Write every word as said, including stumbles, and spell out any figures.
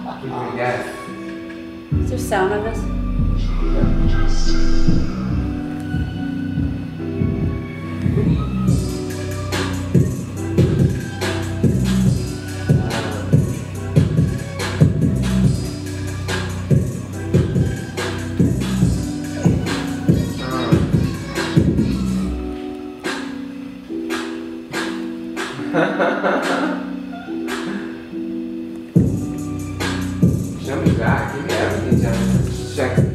Give me a guess. Is there sound on this? Show me back. Give me everything, Jennifer. Check.